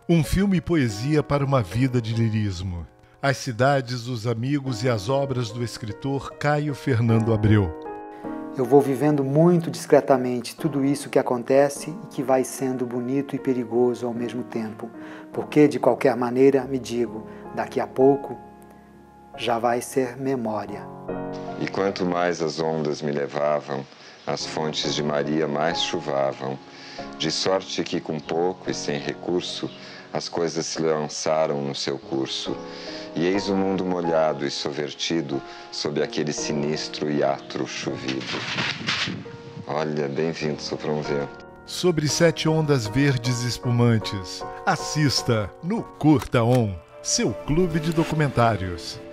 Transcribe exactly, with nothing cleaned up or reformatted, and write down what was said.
Um filme e poesia para uma vida de lirismo. As cidades, os amigos e as obras do escritor Caio Fernando Abreu. Eu vou vivendo muito discretamente tudo isso que acontece e que vai sendo bonito e perigoso ao mesmo tempo, porque, de qualquer maneira, me digo, daqui a pouco já vai ser memória. E quanto mais as ondas me levavam, as fontes de Maria mais chuvavam, de sorte que com pouco e sem recurso, as coisas se lançaram no seu curso. E eis o mundo molhado e sovertido sob aquele sinistro e atro chovido. Olha, bem-vindo, Soprão Vento. Sobre sete ondas verdes espumantes. Assista no Curta On, seu clube de documentários.